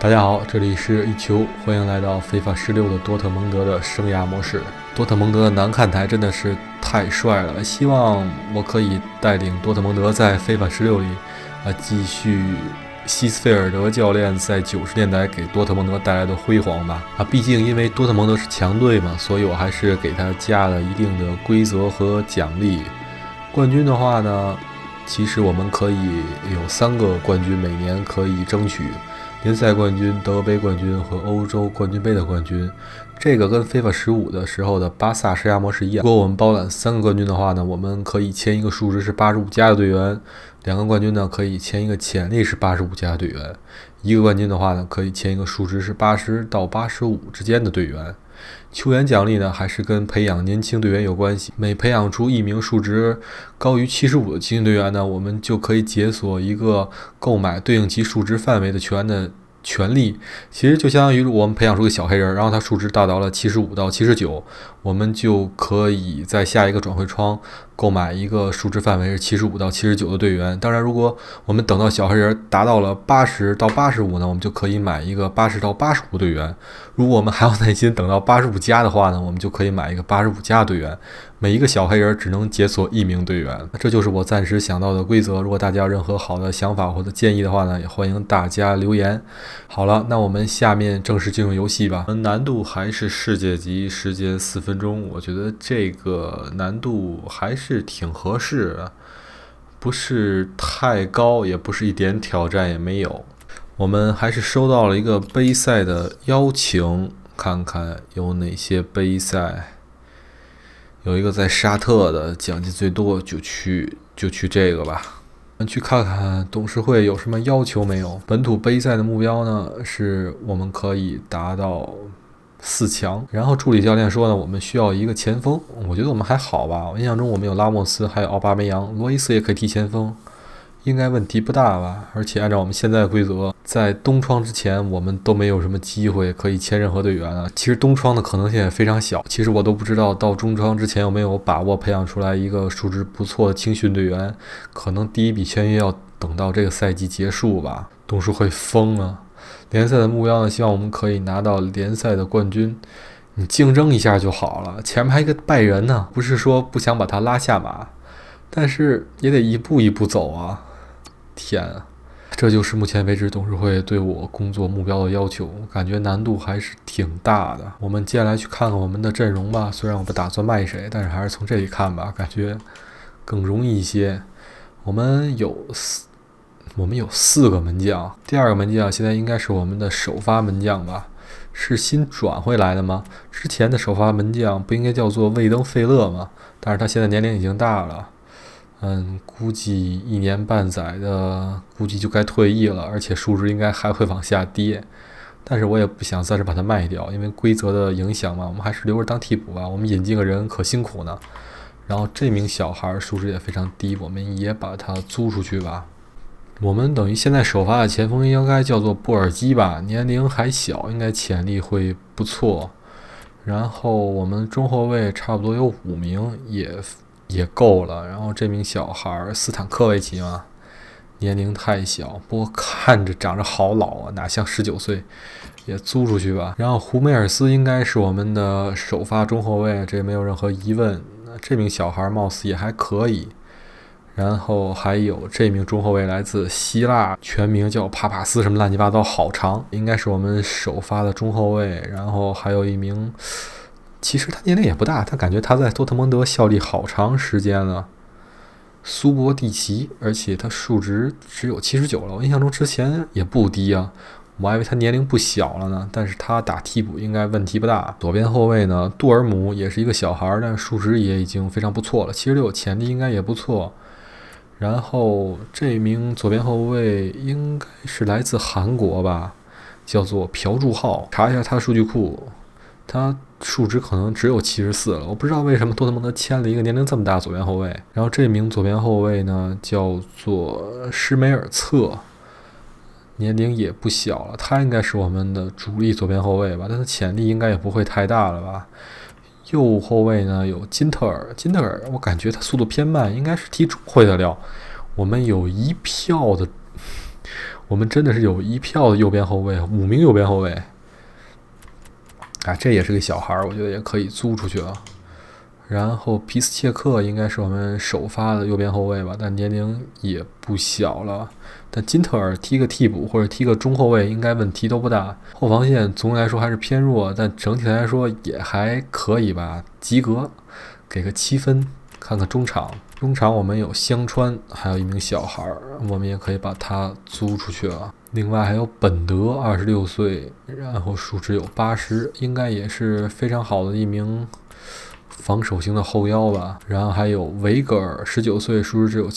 大家好，这里是一球，欢迎来到非法16的多特蒙德的生涯模式。多特蒙德的南看台真的是太帅了，希望我可以带领多特蒙德在非法16里继续希斯菲尔德教练在90年代给多特蒙德带来的辉煌吧。毕竟因为多特蒙德是强队嘛，所以我还是给他加了一定的规则和奖励。冠军的话呢，其实我们可以有3个冠军，每年可以争取联赛冠军、德杯冠军和欧洲冠军杯的冠军。这个跟非法15的时候的巴萨生涯模式一样。如果我们包揽3个冠军的话呢，我们可以签一个数值是85加的队员；2个冠军呢，可以签一个潜力是85加的队员；1个冠军的话呢，可以签一个数值是80到85之间的队员。球员奖励呢，还是跟培养年轻队员有关系。每培养出1名数值高于75的青训队员呢，我们就可以解锁一个购买对应其数值范围的球员的权利。其实就相当于我们培养出个小黑人，然后他数值达到了75到79，我们就可以在下一个转会窗购买一个数值范围是75到79的队员。当然，如果我们等到小黑人达到了80到85呢，我们就可以买一个80到85队员。如果我们还要耐心等到85加的话呢，我们就可以买一个85加队员。每一个小黑人只能解锁1名队员。这就是我暂时想到的规则。如果大家有任何好的想法或者建议的话呢，也欢迎大家留言。好了，那我们下面正式进入游戏吧。难度还是世界级，时间4分钟。我觉得这个难度还是挺合适的，不是太高，也不是一点挑战也没有。我们还是收到了一个杯赛的邀请，看看有哪些杯赛。有一个在沙特的，奖金最多，就去这个吧。我们去看看董事会有什么要求没有。本土杯赛的目标呢，是我们可以达到4强。然后助理教练说呢，我们需要一个前锋。我觉得我们还好吧，我印象中我们有拉莫斯，还有奥巴梅扬，罗伊斯也可以踢前锋，应该问题不大吧。而且按照我们现在的规则，在冬窗之前我们都没有什么机会可以签任何队员啊。其实冬窗的可能性也非常小，其实我都不知道到中窗之前有没有把握培养出来一个数值不错的青训队员。可能第一笔签约要等到这个赛季结束吧。董事会疯了。联赛的目标呢，希望我们可以拿到联赛的冠军。你竞争一下就好了，前面还有一个拜仁呢，不是说不想把他拉下马，但是也得一步一步走啊。天啊，这就是目前为止董事会对我工作目标的要求，感觉难度还是挺大的。我们接下来去看看我们的阵容吧，虽然我不打算卖谁，但是还是从这里看吧，感觉更容易一些。我们有4个门将，第2个门将现在应该是我们的首发门将吧？是新转回来的吗？之前的首发门将不应该叫做魏登费勒吗？但是他现在年龄已经大了。估计1年半载的，估计就该退役了，而且数值应该还会往下跌。但是我也不想暂时把它卖掉，因为规则的影响嘛，我们还是留着当替补吧。我们引进个人可辛苦呢。然后这名小孩数值也非常低，我们也把他租出去吧。我们等于现在首发的前锋应该叫做布尔基吧，年龄还小，应该潜力会不错。然后我们中后卫差不多有5名，也够了。然后这名小孩斯坦科维奇嘛，年龄太小，不过看着长着好老啊，哪像19岁，也租出去吧。然后胡梅尔斯应该是我们的首发中后卫，这没有任何疑问。这名小孩貌似也还可以。然后还有这名中后卫来自希腊，全名叫帕帕斯什么乱七八糟，好长，应该是我们首发的中后卫。然后还有一名，其实他年龄也不大，他感觉他在多特蒙德效力好长时间了，苏博蒂奇，而且他数值只有79了，我印象中之前也不低啊，我还以为他年龄不小了呢。但是他打替补应该问题不大。左边后卫呢，杜尔姆也是一个小孩，但是数值也已经非常不错了，76，潜力应该也不错。然后这名左边后卫应该是来自韩国吧，叫做朴柱浩。查一下他的数据库，他数值可能只有74了。我不知道为什么多特蒙德签了一个年龄这么大左边后卫。然后这名左边后卫呢，叫做施梅尔策，年龄也不小了，他应该是我们的主力左边后卫吧，但他潜力应该也不会太大了吧。右后卫呢有金特尔，我感觉他速度偏慢，应该是踢中后卫的料。我们有一票的我们真的是有1票的右边后卫，5名右边后卫。这也是个小孩，我觉得也可以租出去了。然后皮斯切克应该是我们首发的右边后卫吧，但年龄也不小了。但金特尔踢个替补或者踢个中后卫应该问题都不大。后防线总的来说还是偏弱，但整体来说也还可以吧，及格，给个7分。看看中场我们有香川，还有1名小孩，我们也可以把他租出去了。另外还有本德，26岁，然后数值有80，应该也是非常好的1名防守型的后腰吧。然后还有维格尔，19岁，数值只有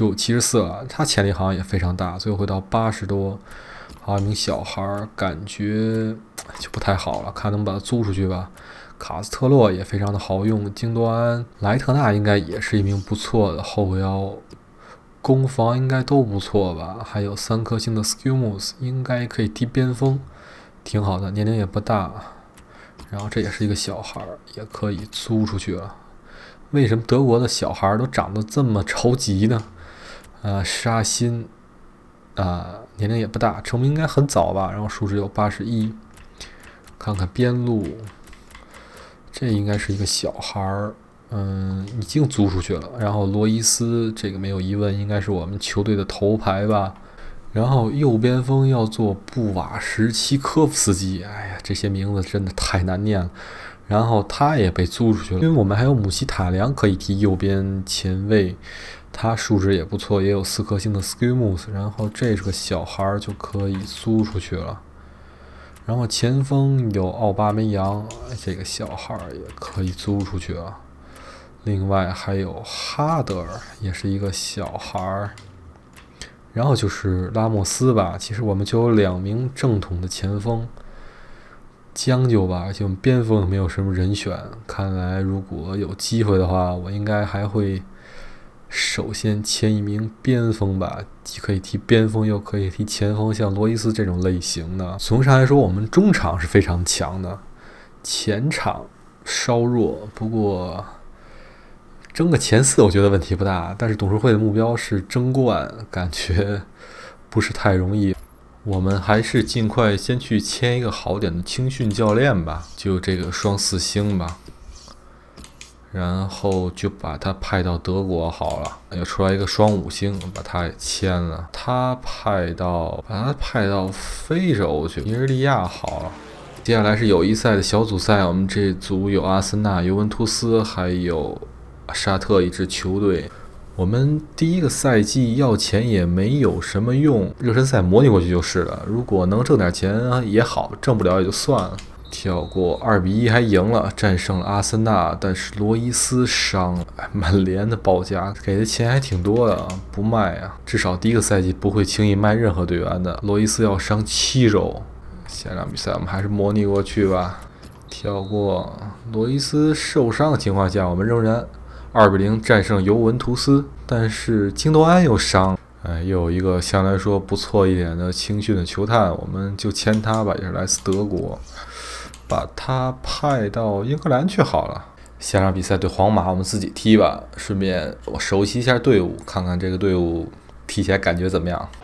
74了，他潜力好像也非常大，最后会到80多。还有1名小孩，感觉就不太好了，看能把他租出去吧。卡斯特洛也非常的好用，京多安、莱特纳应该也是1名不错的后腰，攻防应该都不错吧。还有3颗星的 Skilmus 应该可以踢边锋，挺好的，年龄也不大。然后这也是一个小孩，也可以租出去了。为什么德国的小孩都长得这么着急呢？沙辛年龄也不大，成名应该很早吧。然后数值有81。看看边路。这应该是一个小孩已经租出去了。然后罗伊斯这个没有疑问，应该是我们球队的头牌吧。然后右边锋要做布瓦什奇科夫斯基，这些名字真的太难念了。然后他也被租出去了，因为我们还有姆希塔良可以踢右边前卫，他数值也不错，也有4颗星的 Skilmus。然后这是个小孩就可以租出去了。然后前锋有奥巴梅扬，这个小孩也可以租出去了。另外还有哈德尔，也是一个小孩。然后就是拉莫斯吧，其实我们就有2名正统的前锋，将就吧，就边锋没有什么人选。看来如果有机会的话，我应该还会首先签1名边锋吧，既可以踢边锋又可以踢前锋，像罗伊斯这种类型的。总体上来说，我们中场是非常强的，前场稍弱，不过争个前4我觉得问题不大。但是董事会的目标是争冠，感觉不是太容易。我们还是尽快先去签一个好点的青训教练吧，就这个双4星吧。然后就把他派到德国好了，又出来一个双5星，把他也签了。把他派到非洲去，尼日利亚好了。接下来是友谊赛的小组赛，我们这组有阿森纳、尤文图斯还有沙特一支球队。我们第一个赛季要钱也没有什么用，热身赛模拟过去就是了。如果能挣点钱也好，挣不了也就算了。跳过2-1还赢了，战胜了阿森纳，但是罗伊斯伤了，曼联的报价给的钱还挺多的，不卖啊，至少第一个赛季不会轻易卖任何队员的。罗伊斯要伤7周，下场比赛我们还是模拟过去吧。跳过罗伊斯受伤的情况下，我们仍然2-0战胜尤文图斯，但是京多安又伤。又有一个相对来说不错一点的青训的球探，我们就签他吧，也是来自德国。把他派到英格兰去好了。下场比赛对皇马，我们自己踢吧，顺便我熟悉一下队伍，看看这个队伍踢起来感觉怎么样。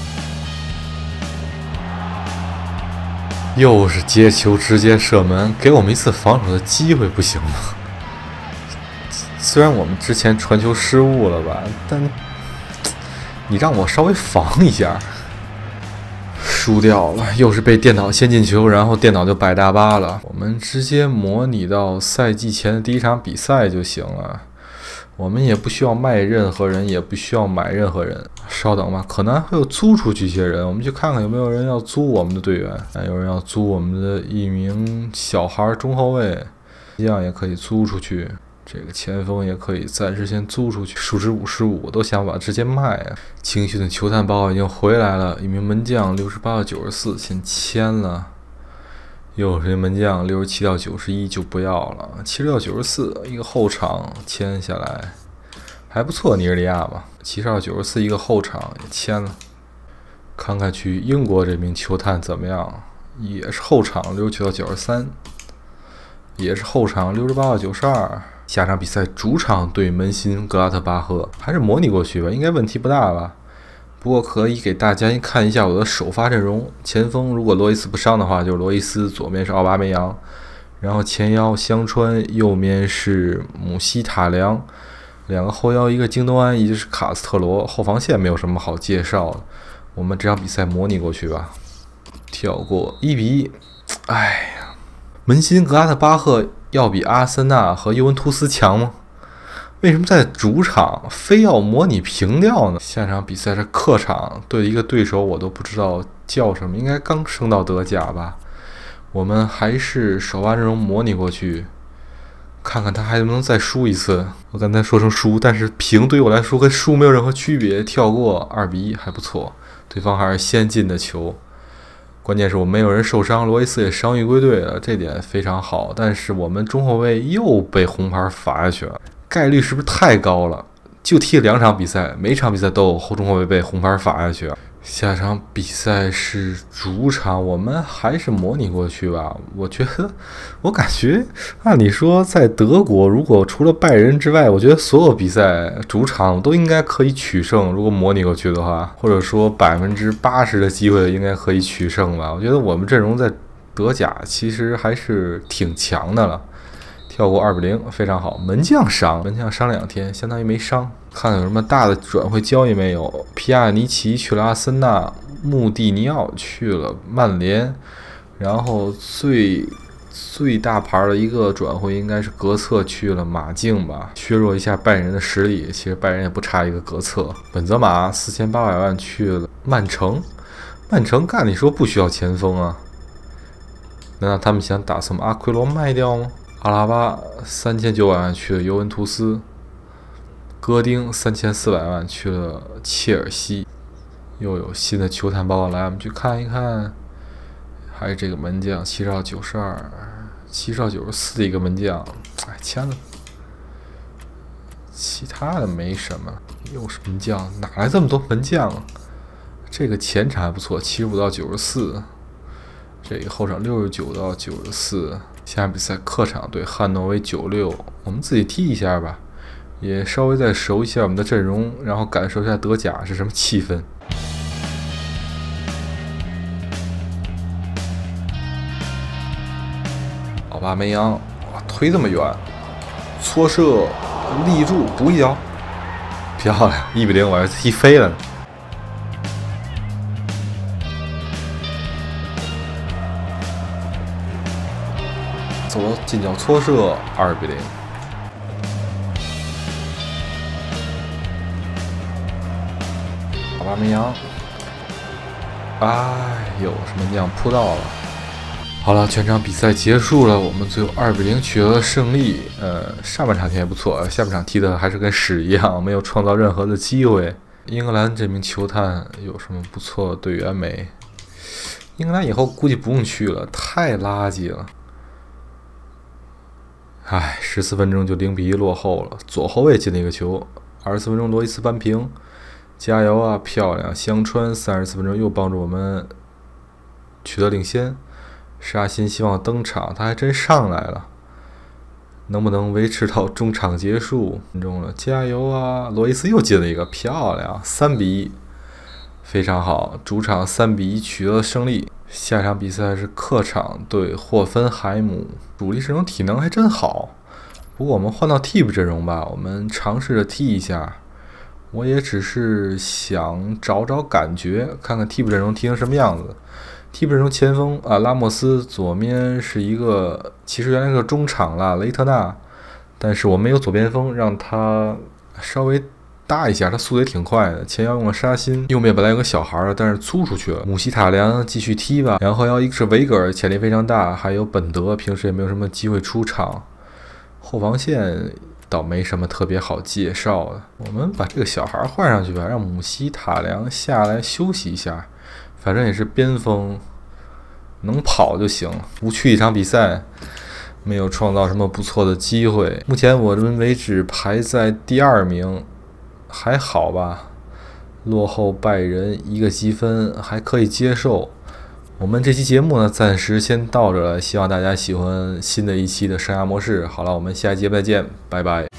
又是接球直接射门，给我们一次防守的机会不行吗？虽然我们之前传球失误了吧，但你让我稍微防一下。输掉了，又是被电脑先进球，然后电脑就摆大巴了。我们直接模拟到赛季前的第1场比赛就行了，我们也不需要卖任何人，也不需要买任何人。稍等吧，可能会有租出去一些人，我们去看看有没有人要租我们的队员。有人要租我们的1名小孩中后卫，这样也可以租出去。这个前锋也可以暂时先租出去，数值55，我都想把直接卖啊。青训的球探报已经回来了，1名门将68到94先签了，又是一门将67到91就不要了，70到94一个后场签下来还不错，尼日利亚吧。70到94一个后场也签了。看看去英国这名球探怎么样，也是后场69到93，也是后场68到92。下场比赛主场对门兴格拉特巴赫，还是模拟过去吧，应该问题不大吧。 不过可以给大家看一下我的首发阵容。前锋如果罗伊斯不伤的话，就是罗伊斯，左面是奥巴梅扬，然后前腰香川，右面是姆希塔良，两个后腰一个京东安，一个是卡斯特罗。后防线没有什么好介绍的，我们这场比赛模拟过去吧。跳过1-1，哎呀，门兴格拉特巴赫要比阿森纳和尤文图斯强吗？为什么在主场非要模拟平调呢？下场比赛是客场对一个对手，我都不知道叫什么，应该刚升到德甲吧。我们还是首发阵容模拟过去，看看他还能不能再输一次。我刚才说成输，但是平对于我来说跟输没有任何区别。跳过2-1还不错，对方还是先进的球。关键是我们没有人受伤，罗伊斯也伤愈归队了，这点非常好。但是我们中后卫又被红牌罚下去了。概率是不是太高了？就踢了2场比赛，每场比赛都有中后卫被红牌罚下去。下场比赛是主场，我们还是模拟过去吧。我感觉，按理说在德国，如果除了拜仁之外，我觉得所有比赛主场都应该可以取胜。如果模拟过去的话，或者说80%的机会应该可以取胜吧。我觉得我们阵容在德甲其实还是挺强的了。跳过2-0，非常好。门将伤2天，相当于没伤。看看有什么大的转会交易没有？皮亚尼奇去了阿森纳，穆蒂尼奥去了曼联，然后最大牌的一个转会应该是格策去了马竞吧，削弱一下拜仁的实力。其实拜仁也不差一个格策。本泽马4800万去了曼城，按理说不需要前锋啊，难道他们想打算把阿奎罗卖掉吗？阿拉巴3900万去了尤文图斯，戈丁3400万去了切尔西。又有新的球探报告来，我们去看一看。还是这个门将7号92、7号94的一个门将，签了。其他的没什么，又是门将，哪来这么多门将啊？这个前场还不错，75到94，这个后场69到94。下比赛客场对汉诺威96，我们自己踢一下吧，也稍微再熟一下我们的阵容，然后感受一下德甲是什么气氛。奥巴梅扬，哇，推这么远，搓射，立柱，补一脚，漂亮，1-0，我还踢飞了呢。走了，近角搓射，2-0。奥巴梅扬，有什么将扑到了。好了，全场比赛结束了，我们最后2-0取得了胜利。上半场踢还不错，下半场踢的还是跟屎一样，没有创造任何的机会。英格兰这名球探有什么不错的队员没？英格兰以后估计不用去了，太垃圾了。14分钟就0-1落后了，左后卫进了一个球。24分钟罗伊斯扳平，加油啊，漂亮！香川34分钟又帮助我们取得领先。沙欣希望登场，他还真上来了，能不能维持到中场结束？分钟了，加油啊！罗伊斯又进了一个，漂亮，3-1，非常好，主场3-1取得了胜利。下场比赛是客场对霍芬海姆，主力阵容体能还真好。不过我们换到替补阵容吧，我们尝试着踢一下。我也只是想找找感觉，看看替补阵容踢成什么样子。替补阵容前锋拉莫斯，左面是一个，其实原来是个中场啦，雷特纳，但是我们有左边锋，让他稍微搭一下，他速度也挺快的。前腰用了沙欣，右面本来有个小孩但是租出去了。姆希塔良继续踢吧。然后后腰一个是维格尔，潜力非常大，还有本德，平时也没有什么机会出场。后防线倒没什么特别好介绍的，我们把这个小孩换上去吧，让姆希塔良下来休息一下，反正也是边锋，能跑就行了。无趣一场比赛，没有创造什么不错的机会。目前我们为止排在第2名。还好吧，落后拜仁1个积分，还可以接受。我们这期节目呢，暂时先到这了，希望大家喜欢新的一期的生涯模式。好了，我们下期节目再见，拜拜。